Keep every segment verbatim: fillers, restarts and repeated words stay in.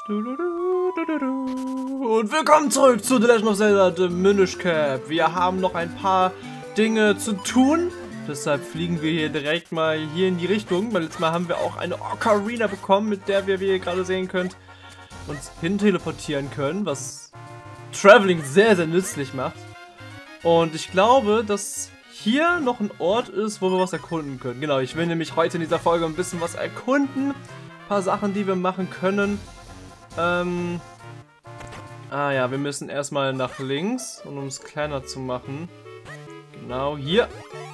Und willkommen zurück zu The Legend of Zelda The Minish Cap. Wir haben noch ein paar Dinge zu tun. Deshalb fliegen wir hier direkt mal hier in die Richtung. Weil letztes Mal haben wir auch eine Ocarina bekommen, mit der wir, wie ihr gerade sehen könnt, uns hin teleportieren können. Was Traveling sehr, sehr nützlich macht. Und ich glaube, dass hier noch ein Ort ist, wo wir was erkunden können. Genau, ich will nämlich heute in dieser Folge ein bisschen was erkunden. Ein paar Sachen, die wir machen können. Ähm... Ah ja, wir müssen erstmal nach links, und um es kleiner zu machen. Genau, hier.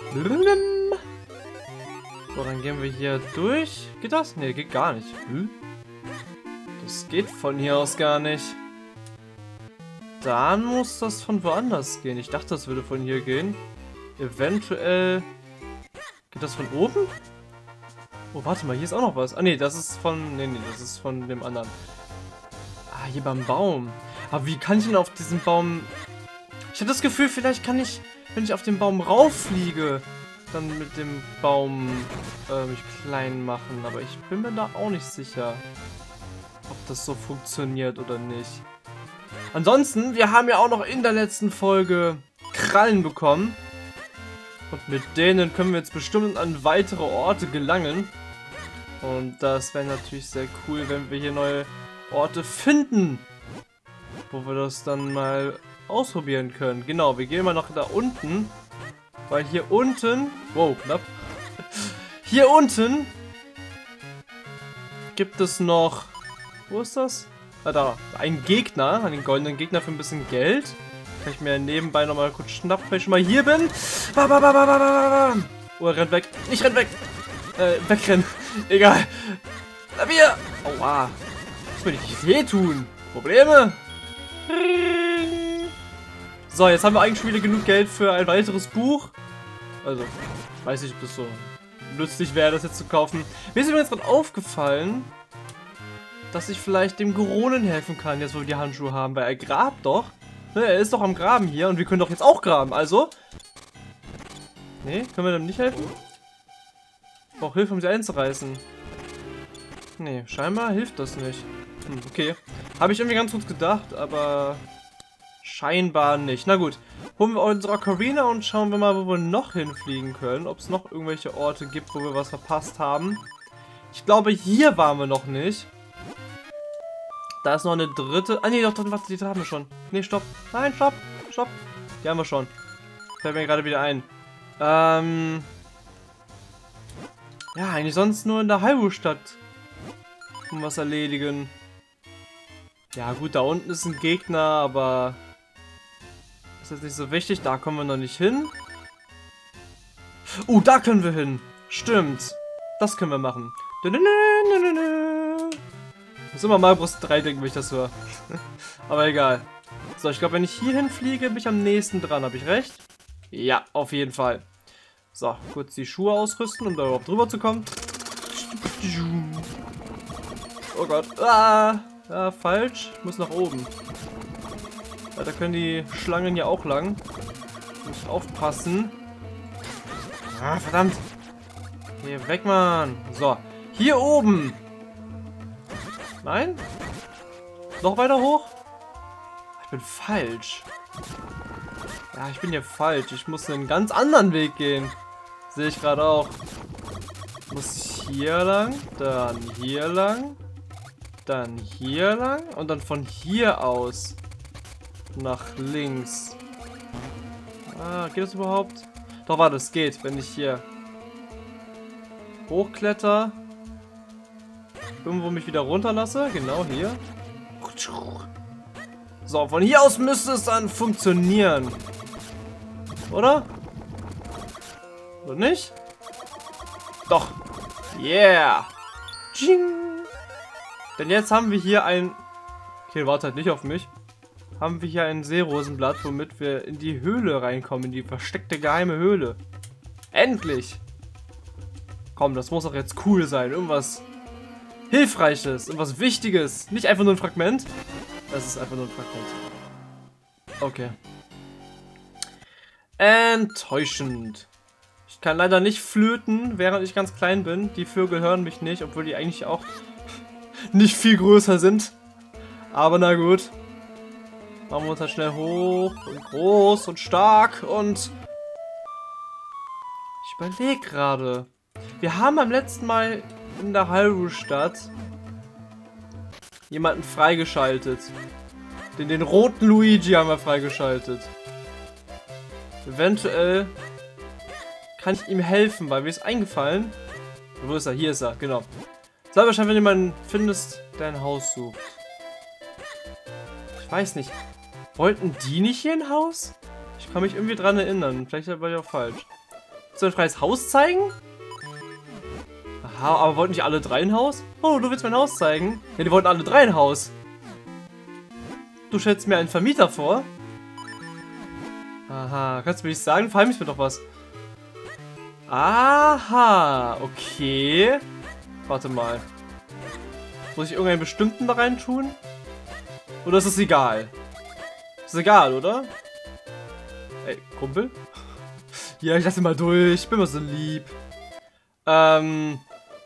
So, dann gehen wir hier durch. Geht das? Ne, geht gar nicht. Hm? Das geht von hier aus gar nicht. Dann muss das von woanders gehen. Ich dachte, das würde von hier gehen. Eventuell... Geht das von oben? Oh, warte mal, hier ist auch noch was. Ah, ne, das ist von... Ne, ne, das ist von dem anderen. Ah, hier beim Baum. Aber wie kann ich denn auf diesen Baum... Ich habe das Gefühl, vielleicht kann ich, wenn ich auf den Baum rauffliege, dann mit dem Baum äh, mich klein machen. Aber ich bin mir da auch nicht sicher, ob das so funktioniert oder nicht. Ansonsten, wir haben ja auch noch in der letzten Folge Krallen bekommen. Und mit denen können wir jetzt bestimmt an weitere Orte gelangen. Und das wäre natürlich sehr cool, wenn wir hier neue Orte finden, wo wir das dann mal ausprobieren können. Genau, wir gehen mal noch da unten, weil hier unten, wow, knapp, hier unten gibt es noch, wo ist das? Ah, da, einen Gegner, einen goldenen Gegner für ein bisschen Geld. Kann ich mir nebenbei noch mal kurz schnappen, wenn ich schon mal hier bin. Oh, er rennt weg. Ich renn weg. Äh, wegrennen. Egal. Lavier. Aua. Das will ich wehtun. Probleme? So, jetzt haben wir eigentlich schon wieder genug Geld für ein weiteres Buch. Also, ich weiß nicht, ob das so nützlich wäre, das jetzt zu kaufen. Mir ist übrigens gerade aufgefallen, dass ich vielleicht dem Goronen helfen kann, jetzt wo wir die Handschuhe haben, weil er grabt doch. Ne, er ist doch am Graben hier und wir können doch jetzt auch graben, also. Ne, können wir dem nicht helfen? Ich brauche Hilfe, um sie einzureißen. Ne, scheinbar hilft das nicht. Hm, okay. Habe ich irgendwie ganz gut gedacht, aber scheinbar nicht. Na gut, holen wir unsere Ocarina und schauen wir mal, wo wir noch hinfliegen können. Ob es noch irgendwelche Orte gibt, wo wir was verpasst haben. Ich glaube, hier waren wir noch nicht. Da ist noch eine dritte. Ah, nee, doch, doch, warte, die haben wir schon. Nee, stopp. Nein, stopp. Stopp. Die haben wir schon. Fällt mir gerade wieder ein. Ähm. Ja, eigentlich sonst nur in der Hyrule-Stadt um was erledigen. Ja, gut, da unten ist ein Gegner, aber ist jetzt nicht so wichtig. Da kommen wir noch nicht hin. Oh, da können wir hin. Stimmt. Das können wir machen. Ich muss immer mal Brust drei denken, wenn ich das höre. Aber egal. So, ich glaube, wenn ich hier hinfliege, bin ich am nächsten dran. Habe ich recht? Ja, auf jeden Fall. So, kurz die Schuhe ausrüsten, um da überhaupt drüber zu kommen. Oh Gott. Ah, ja, falsch. Ich muss nach oben. Ja, da können die Schlangen ja auch lang. Muss aufpassen. Ah, verdammt. Hier weg, Mann. So, hier oben. Nein? Noch weiter hoch? Ich bin falsch. Ja, ich bin hier falsch. Ich muss einen ganz anderen Weg gehen. Sehe ich gerade auch. Ich muss hier lang, dann hier lang, dann hier lang und dann von hier aus nach links. Ah, geht das überhaupt? Doch, warte, es geht, wenn ich hier hochkletter. Irgendwo mich wieder runterlasse. Genau hier. So, von hier aus müsste es dann funktionieren. Oder? Oder nicht? Doch. Yeah. Tsching. Denn jetzt haben wir hier ein... Okay, warte halt nicht auf mich. Haben wir hier ein Seerosenblatt, womit wir in die Höhle reinkommen. In die versteckte geheime Höhle. Endlich. Komm, das muss doch jetzt cool sein. Irgendwas Hilfreiches, irgendwas Wichtiges. Nicht einfach nur ein Fragment. Das ist einfach nur ein Fragment. Okay. Enttäuschend. Ich kann leider nicht flöten, während ich ganz klein bin. Die Vögel hören mich nicht, obwohl die eigentlich auch nicht viel größer sind Aber na gut. Machen wir uns halt schnell hoch und groß und stark und... Ich überlege gerade. Wir haben beim letzten Mal in der Hyrule-Stadt jemanden freigeschaltet. Den, den roten Luigi haben wir freigeschaltet. Eventuell kann ich ihm helfen, weil mir ist eingefallen. Wo ist er? Hier ist er, genau. Soll wahrscheinlich, wenn du jemanden findest, der ein Haus sucht. Ich weiß nicht. Wollten die nicht hier ein Haus? Ich kann mich irgendwie dran erinnern. Vielleicht war ich auch falsch. Soll ich ein freies Haus zeigen? Aha, aber wollten nicht alle drei ein Haus? Oh, du willst mein Haus zeigen? Ja, die wollten alle drei ein Haus. Du stellst mir einen Vermieter vor? Aha, kannst du mir nicht sagen? Verheimlichst mir doch was. Aha, okay. Warte mal. Muss ich irgendeinen bestimmten da rein tun? Oder ist es egal? Ist egal, oder? Ey, Kumpel? Ja, ich lasse mal durch. Ich bin mal so lieb. Ähm.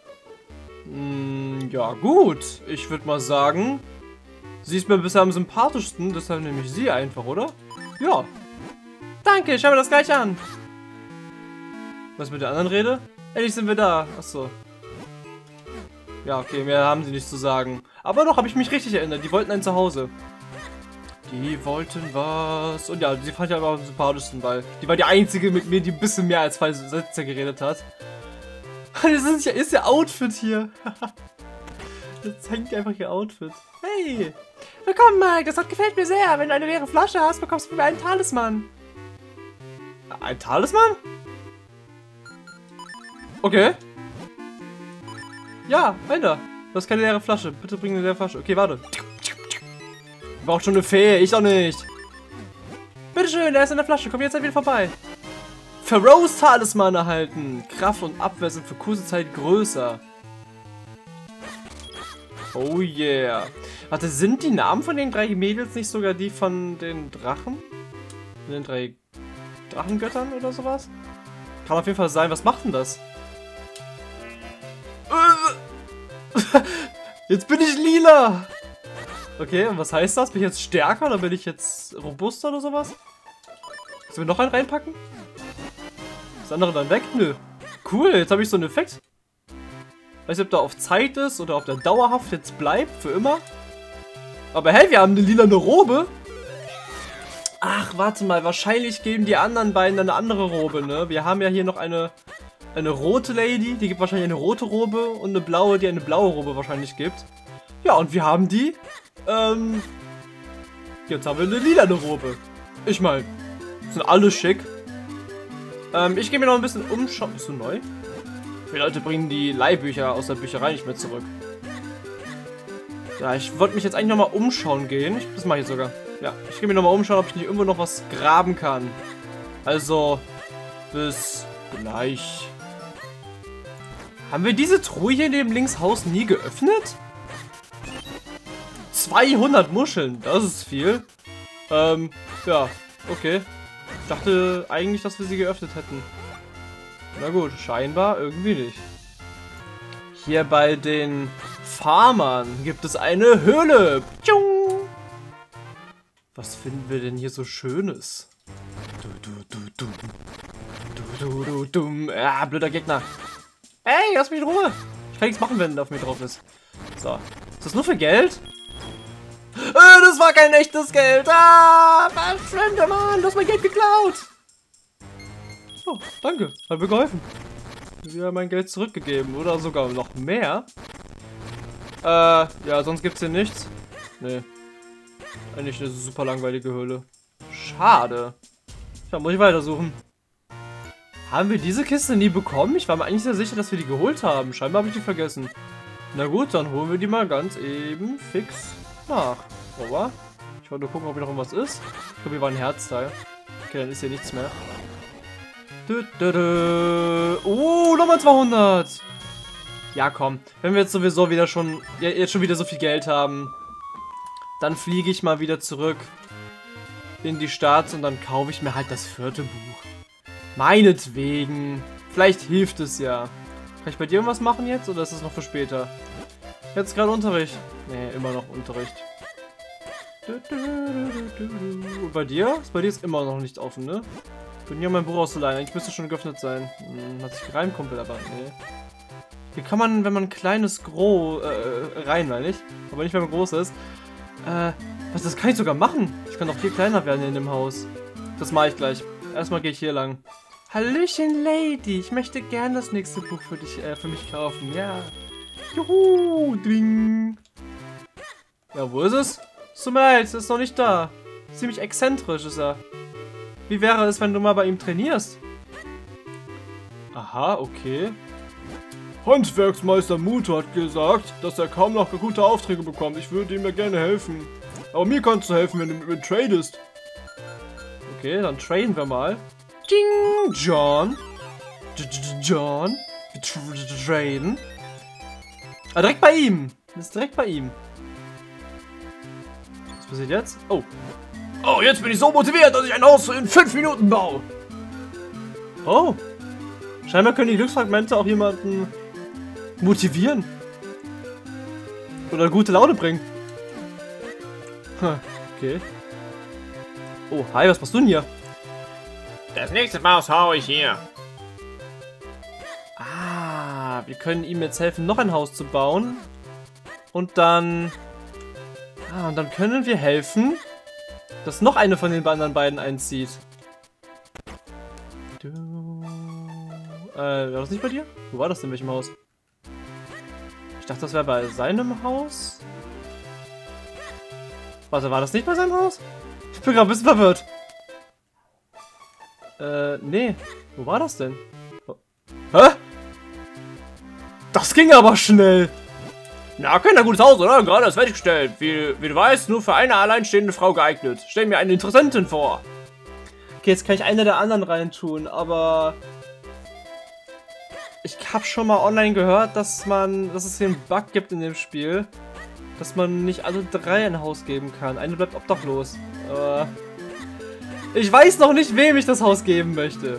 Mh, ja, gut. Ich würde mal sagen, sie ist mir bisher am sympathischsten. Deshalb nehme ich sie einfach, oder? Ja. Danke, schau mir das gleich an. Was mit der anderen Rede? Endlich sind wir da. Achso. Ja, okay, mehr haben sie nicht zu sagen. Aber doch, habe ich mich richtig erinnert. Die wollten ein Zuhause. Die wollten was. Und ja, die fand ich aber am sympathischsten, weil die war die einzige mit mir, die ein bisschen mehr als zwei Sätze geredet hat. Das ist ja, ist ihr Outfit hier. Das zeigt einfach ihr Outfit. Hey! Willkommen, Mike. Das hat gefällt mir sehr. Wenn du eine leere Flasche hast, bekommst du von mir einen Talisman. Ein Talisman? Okay. Ja, einer. Du hast keine leere Flasche. Bitte bring eine leere Flasche. Okay, warte. Braucht schon eine Fee, ich doch nicht. Bitteschön, der ist in der Flasche. Komm jetzt wieder vorbei. Pharaohs Talisman erhalten. Kraft und Abwehr sind für kurze Zeit größer. Oh yeah. Warte, sind die Namen von den drei Mädels nicht sogar die von den Drachen? Von den drei Drachengöttern oder sowas? Kann auf jeden Fall sein. Was macht denn das? Jetzt bin ich lila. Okay, und was heißt das? Bin ich jetzt stärker oder bin ich jetzt robuster oder sowas? Sollen wir noch einen reinpacken? Das andere dann weg? Nö. Cool, jetzt habe ich so einen Effekt. Weiß nicht, ob der auf Zeit ist oder ob der dauerhaft jetzt bleibt, für immer. Aber hey, wir haben eine lilane Robe. Ach, warte mal, wahrscheinlich geben die anderen beiden eine andere Robe, ne? Wir haben ja hier noch eine, eine rote Lady, die gibt wahrscheinlich eine rote Robe und eine blaue, die eine blaue Robe wahrscheinlich gibt. Ja, und wir haben die. Ähm, jetzt haben wir eine lilane Robe. Ich meine, sind alle schick. Ähm, ich gehe mir noch ein bisschen umschauen. Bist du neu? Die Leute bringen die Leihbücher aus der Bücherei nicht mehr zurück. Ja, ich wollte mich jetzt eigentlich nochmal umschauen gehen. Ich, das mache ich sogar. Ja, ich gehe mir nochmal umschauen, ob ich nicht irgendwo noch was graben kann. Also, bis gleich. Haben wir diese Truhe hier neben links Haus nie geöffnet? zweihundert Muscheln, das ist viel. Ähm, ja, okay. Ich dachte eigentlich, dass wir sie geöffnet hätten. Na gut, scheinbar irgendwie nicht. Hier bei den Farmern gibt es eine Höhle. Was finden wir denn hier so Schönes? Du, du, du, du. Du, du, du, du. Ah, blöder Gegner. Ey, lass mich in Ruhe. Ich kann nichts machen, wenn der auf mir drauf ist. So. Ist das nur für Geld? Äh, das war kein echtes Geld. Ah, verschwende, Mann. Du hast mein Geld geklaut. Oh, danke. Hat mir geholfen. Wieder mein Geld zurückgegeben. Oder sogar noch mehr. Äh, ja, sonst gibt's hier nichts. Nee. Eigentlich eine super langweilige Höhle. Schade. Da muss ich weitersuchen. Haben wir diese Kiste nie bekommen? Ich war mir eigentlich sehr sicher, dass wir die geholt haben. Scheinbar habe ich die vergessen. Na gut, dann holen wir die mal ganz eben fix nach. Aber ich wollte nur gucken, ob hier noch irgendwas ist. Ich glaube, hier war ein Herzteil. Okay, dann ist hier nichts mehr. Du, du, du. Oh, nochmal zweihundert. Ja, komm. Wenn wir jetzt sowieso wieder schon, jetzt schon wieder so viel Geld haben, dann fliege ich mal wieder zurück in die Stadt und dann kaufe ich mir halt das vierte Buch. Meinetwegen. Vielleicht hilft es ja. Kann ich bei dir irgendwas machen jetzt oder ist es noch für später? Jetzt gerade Unterricht. Nee, immer noch Unterricht. Und bei dir? Bei dir ist immer noch nicht offen, ne? Ich bin hier mein Buch auszuleihen. Eigentlich müsste schon geöffnet sein. Hm, hat sich gereimt, Kumpel, aber nee. Hier kann man, wenn man ein kleines Gro äh, rein, meine ich, aber nicht, wenn man groß ist. Äh, was, das kann ich sogar machen. Ich kann auch viel kleiner werden in dem Haus. Das mache ich gleich. Erstmal gehe ich hier lang. Hallöchen, Lady. Ich möchte gern das nächste Buch für dich, äh, für mich kaufen. Ja. Juhu, ding. Ja, wo ist es? Es tut mir leid, es ist noch nicht da. Ziemlich exzentrisch ist er. Wie wäre es, wenn du mal bei ihm trainierst? Aha, okay. Handwerksmeister Muto hat gesagt, dass er kaum noch gute Aufträge bekommt. Ich würde ihm ja gerne helfen. Aber mir kannst du helfen, wenn du mit mir tradest. Okay, dann traden wir mal. Ding, John. John. Wir traden. Ah, direkt bei ihm. Das ist direkt bei ihm. Was passiert jetzt? Oh. Oh, jetzt bin ich so motiviert, dass ich ein Haus in fünf Minuten baue. Oh. Scheinbar können die Glücksfragmente auch jemanden motivieren. Oder gute Laune bringen. Okay. Oh, hi, was machst du denn hier? Das nächste Haus hau ich hier. Ah, wir können ihm jetzt helfen, noch ein Haus zu bauen. Und dann... Ah, und dann können wir helfen, dass noch eine von den anderen beiden einzieht. Du... Äh, war das nicht bei dir? Wo war das denn, in welchem Haus? Ich dachte, das wäre bei seinem Haus. Warte, war das nicht bei seinem Haus? Ich bin gerade ein bisschen verwirrt. Äh, nee. Wo war das denn? Oh. Hä? Das ging aber schnell. Na, kein gutes Haus, oder? Gerade ist fertiggestellt. Wie, wie du weißt, nur für eine alleinstehende Frau geeignet. Stell mir eine Interessentin vor. Okay, jetzt kann ich eine der anderen reintun, aber... Ich habe schon mal online gehört, dass man, dass es hier einen Bug gibt in dem Spiel, dass man nicht alle drei ein Haus geben kann. Eine bleibt obdachlos. Aber ich weiß noch nicht, wem ich das Haus geben möchte.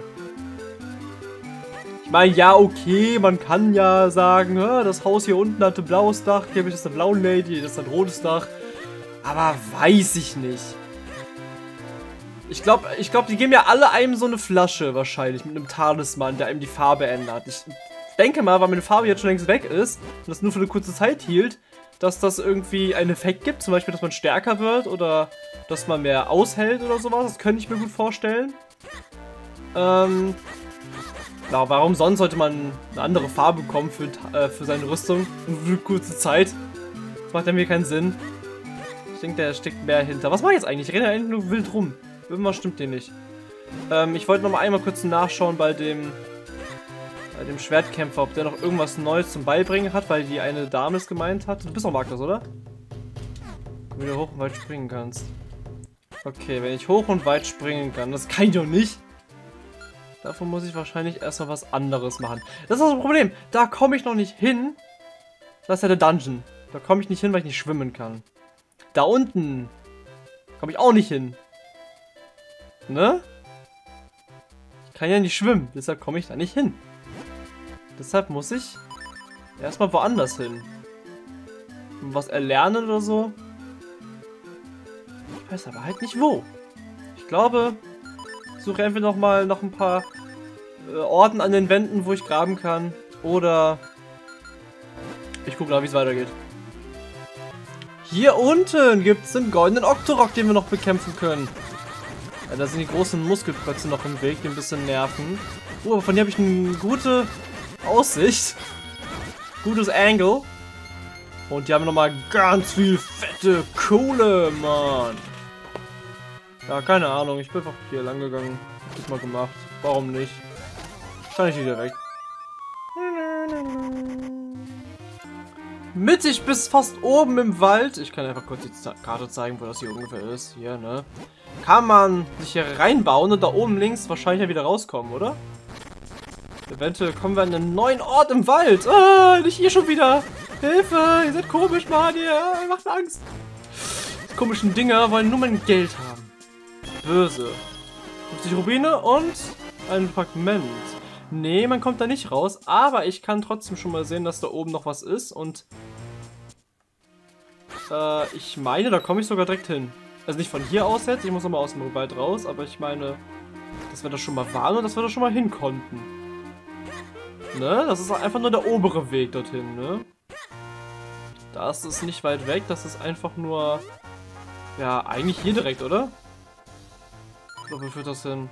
Ich meine, ja, okay, man kann ja sagen, das Haus hier unten hatte blaues Dach, hier habe ich das eine blaue Lady, das ist ein rotes Dach. Aber weiß ich nicht. Ich glaube, ich glaub, die geben ja alle einem so eine Flasche wahrscheinlich mit einem Talisman, der einem die Farbe ändert. Ich denke mal, weil meine Farbe jetzt schon längst weg ist und das nur für eine kurze Zeit hielt, dass das irgendwie einen Effekt gibt. Zum Beispiel, dass man stärker wird oder dass man mehr aushält oder sowas. Das könnte ich mir gut vorstellen. Ähm, na, warum sonst sollte man eine andere Farbe bekommen für, äh, für seine Rüstung für eine kurze Zeit? Das macht irgendwie keinen Sinn. Ich denke, da steckt mehr hinter. Was mache ich jetzt eigentlich? Ich renne da nur wild rum. Irgendwas stimmt hier nicht. Ähm, ich wollte noch mal einmal kurz nachschauen bei dem, bei dem Schwertkämpfer, ob der noch irgendwas Neues zum Beibringen hat, weil die eine Dame es gemeint hat. Du bist auch Magnus, oder? Wenn du hoch und weit springen kannst. Okay, wenn ich hoch und weit springen kann, das kann ich doch nicht. Davon muss ich wahrscheinlich erstmal was anderes machen. Das ist das Problem. Da komme ich noch nicht hin. Das ist ja der Dungeon. Da komme ich nicht hin, weil ich nicht schwimmen kann. Da unten komme ich auch nicht hin. Ne? Ich kann ja nicht schwimmen, deshalb komme ich da nicht hin. Deshalb muss ich erstmal woanders hin. Was erlernen oder so. Ich weiß aber halt nicht wo. Ich glaube, ich suche entweder noch mal noch ein paar äh, Orten an den Wänden, wo ich graben kann. Oder ich gucke mal, wie es weitergeht. Hier unten gibt es den goldenen Octorok, den wir noch bekämpfen können. Ja, da sind die großen Muskelprötze noch im Weg, die ein bisschen nerven. Oh, aber von hier habe ich eine gute Aussicht. Gutes Angle. Und die haben nochmal ganz viel fette Kohle, Mann. Ja, keine Ahnung. Ich bin einfach hier lang gegangen. Hab das mal gemacht. Warum nicht? Kann ich wieder weg. Mittig bis fast oben im Wald. Ich kann einfach kurz die Karte zeigen, wo das hier ungefähr ist. Hier, ne? Kann man sich hier reinbauen und da oben links wahrscheinlich ja wieder rauskommen, oder? Eventuell kommen wir an einen neuen Ort im Wald. Ah, nicht hier schon wieder. Hilfe, ihr seid komisch, Mann. Ihr macht Angst. Die komischen Dinger wollen nur mein Geld haben. Böse. fünfzig Rubine und ein Fragment. Nee, man kommt da nicht raus, aber ich kann trotzdem schon mal sehen, dass da oben noch was ist und Äh, ich meine, da komme ich sogar direkt hin. Also nicht von hier aus jetzt, ich muss nochmal aus dem Wald raus, aber ich meine, dass wir da schon mal waren und dass wir da schon mal hin konnten. Ne? Das ist einfach nur der obere Weg dorthin, ne? Das ist nicht weit weg, das ist einfach nur... Ja, eigentlich hier direkt, oder? Oder wo führt das hin?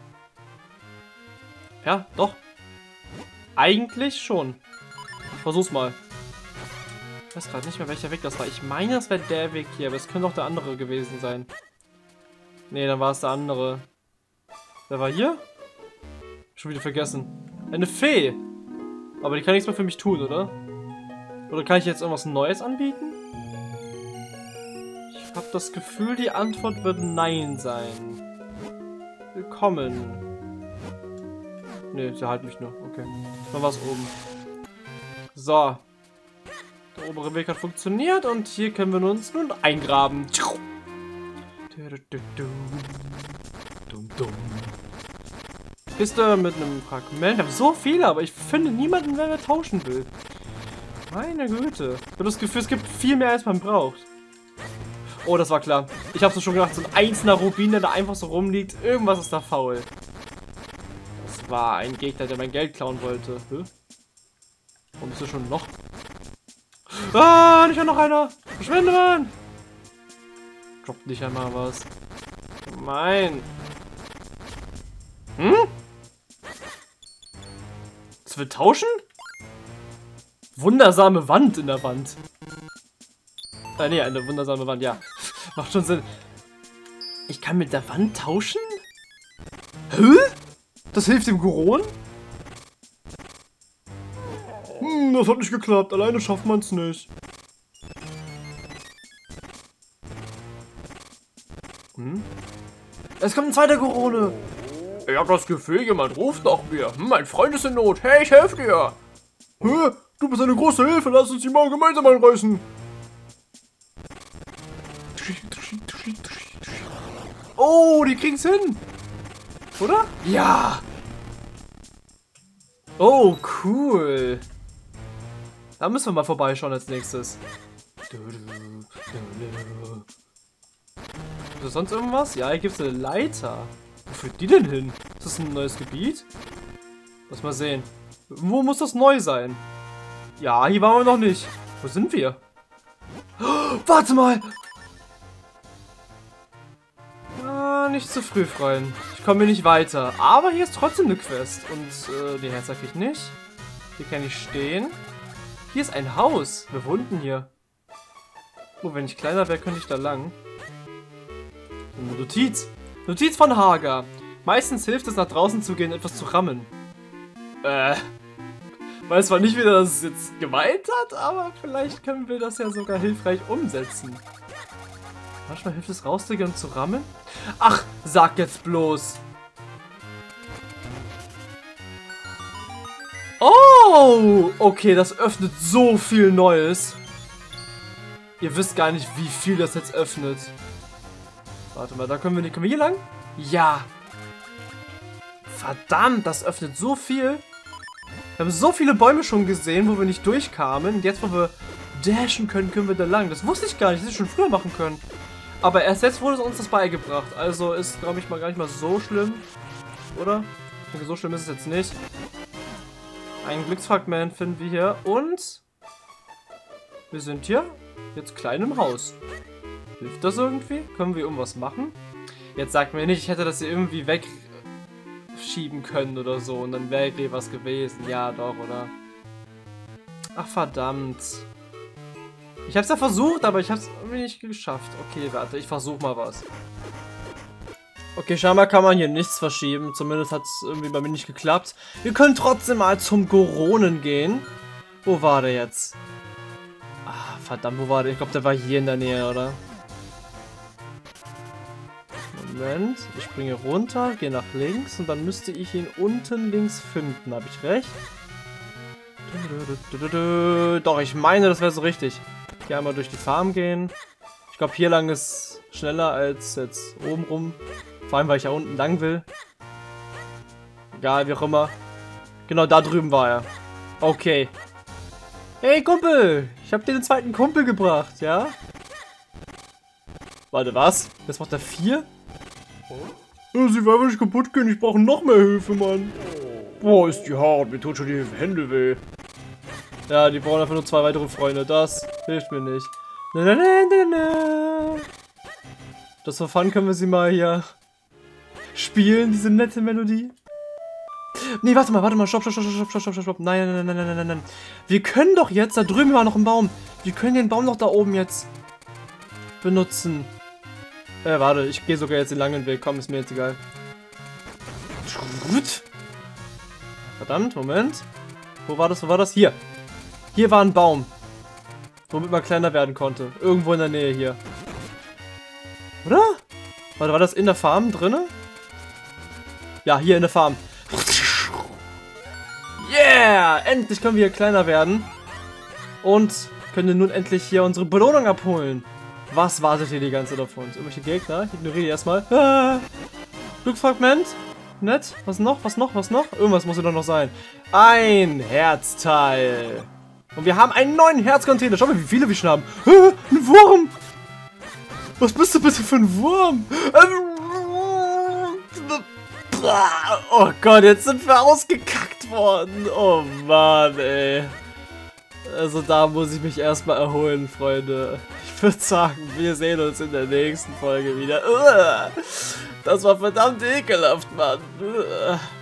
Ja, doch. Eigentlich schon. Ich versuch's mal. Ich weiß gerade nicht mehr, welcher Weg das war. Ich meine, das wäre der Weg hier, aber es könnte auch der andere gewesen sein. Nee, dann war es der andere. Wer war hier? Schon wieder vergessen. Eine Fee! Aber die kann nichts mehr für mich tun, oder? Oder kann ich jetzt irgendwas Neues anbieten? Ich habe das Gefühl, die Antwort wird Nein sein. Willkommen. Ne, sie halten mich nur. Okay. Mal was oben. So. Der obere Weg hat funktioniert und hier können wir uns nun eingraben. Kiste mit einem Fragment. Ich habe so viele, aber ich finde niemanden, wer wir tauschen will. Meine Güte. Ich habe das Gefühl, es gibt viel mehr, als man braucht. Oh, das war klar. Ich habe so schon gedacht, so ein einzelner Rubin, der da einfach so rumliegt. Irgendwas ist da faul. Das war ein Gegner, der mein Geld klauen wollte. Hä? Warum ist da schon noch? Ah, nicht noch einer. Verschwinde, Mann. Droppt nicht einmal was. Gemein. Hm? Das will tauschen? Wundersame Wand in der Wand. Äh, nee, eine wundersame Wand, ja. Macht schon Sinn. Ich kann mit der Wand tauschen? Hä? Das hilft dem Goron? Hm, das hat nicht geklappt. Alleine schafft man es nicht. Hm? Es kommt ein zweiter Gorone. Ich hab das Gefühl, jemand ruft nach mir. Hm, mein Freund ist in Not. Hey, ich helfe dir. Hä? Du bist eine große Hilfe. Lass uns die mal gemeinsam anreißen. Oh, die kriegen's hin. Oder? Ja. Oh, cool. Da müssen wir mal vorbeischauen als nächstes. Ist das sonst irgendwas? Ja, hier gibt es eine Leiter. Wo führt die denn hin? Ist das ein neues Gebiet? Lass mal sehen. Wo muss das neu sein? Ja, hier waren wir noch nicht. Wo sind wir? Oh, warte mal! Ah, nicht zu früh, Freund. Ich komme hier nicht weiter. Aber hier ist trotzdem eine Quest. Und äh, die Herz sag ich nicht. Hier kann ich stehen. Hier ist ein Haus. Wir wohnten hier. Oh, wenn ich kleiner wäre, könnte ich da lang. Eine Notiz. Notiz von Hager. Meistens hilft es, nach draußen zu gehen, etwas zu rammen. Äh. Weiß zwar nicht, wie er das jetzt gemeint hat, aber vielleicht können wir das ja sogar hilfreich umsetzen. Manchmal hilft es rauszugehen und zu rammen. Ach, sag jetzt bloß. Oh, okay, das öffnet so viel Neues. Ihr wisst gar nicht, wie viel das jetzt öffnet. Warte mal, da können wir nicht. Können wir hier lang? Ja. Verdammt, das öffnet so viel. Wir haben so viele Bäume schon gesehen, wo wir nicht durchkamen. Und jetzt, wo wir dashen können, können wir da lang. Das wusste ich gar nicht, das hätte ich schon früher machen können. Aber erst jetzt wurde uns das beigebracht. Also ist, glaube ich, mal gar nicht mal so schlimm. Oder? Ich denke, so schlimm ist es jetzt nicht. Ein Glücksfragment finden wir hier. Und wir sind hier jetzt klein im Haus. Hilft das irgendwie? Können wir irgendwas machen? Jetzt sagt mir nicht, ich hätte das hier irgendwie wegschieben können oder so. Und dann wäre hier was gewesen. Ja, doch, oder? Ach, verdammt. Ich hab's ja versucht, aber ich hab's irgendwie nicht geschafft. Okay, warte, ich versuch mal was. Okay, scheinbar kann man hier nichts verschieben. Zumindest hat es irgendwie bei mir nicht geklappt. Wir können trotzdem mal zum Goronen gehen. Wo war der jetzt? Ah, verdammt, wo war der? Ich glaube, der war hier in der Nähe, oder? Moment, ich springe runter, gehe nach links und dann müsste ich ihn unten links finden. Habe ich recht? Doch, ich meine, das wäre so richtig. Hier einmal durch die Farm gehen. Ich glaube, hier lang ist schneller als jetzt oben rum. Vor allem, weil ich ja unten lang will. Egal, wie auch immer. Genau, da drüben war er. Okay. Hey, Kumpel! Ich habe dir den zweiten Kumpel gebracht, ja? Warte, was? Jetzt macht er vier? Ja, sie will nicht kaputt gehen. Ich brauche noch mehr Hilfe, Mann. Boah, ist die hart. Mir tut schon die Hände weh. Ja, die brauchen einfach nur zwei weitere Freunde. Das hilft mir nicht. Na, na, na, na, na. Das for fun können wir sie mal hier spielen, diese nette Melodie. Nee, warte mal, warte mal. Stopp, stopp, stopp, stopp, stopp, stopp, stopp. Nein, nein, nein, nein, nein, nein, nein. Wir können doch jetzt, da drüben war noch ein Baum. Wir können den Baum doch da oben jetzt benutzen. Äh, warte, ich gehe sogar jetzt den langen Weg. Komm, ist mir jetzt egal. Verdammt, Moment. Wo war das, wo war das? Hier. Hier war ein Baum. Womit man kleiner werden konnte. Irgendwo in der Nähe hier. Oder? Warte, war das in der Farm drinne? Ja, hier in der Farm. Yeah! Endlich können wir hier kleiner werden. Und können nun endlich hier unsere Belohnung abholen. Was wartet hier die ganze Zeit auf uns? Irgendwelche Gegner? Ich ignoriere die erstmal. Ah! Glücksfragment. Nett. Was noch? Was noch? Was noch? Irgendwas muss hier doch noch sein. Ein Herzteil. Und wir haben einen neuen Herzcontainer. Schau mal, wie viele wir schon haben. Ah, ein Wurm. Was bist du bitte für ein Wurm? Oh Gott, jetzt sind wir ausgekackt worden. Oh Mann, ey. Also da muss ich mich erstmal erholen, Freunde. Ich würde sagen, wir sehen uns in der nächsten Folge wieder. Das war verdammt ekelhaft, Mann.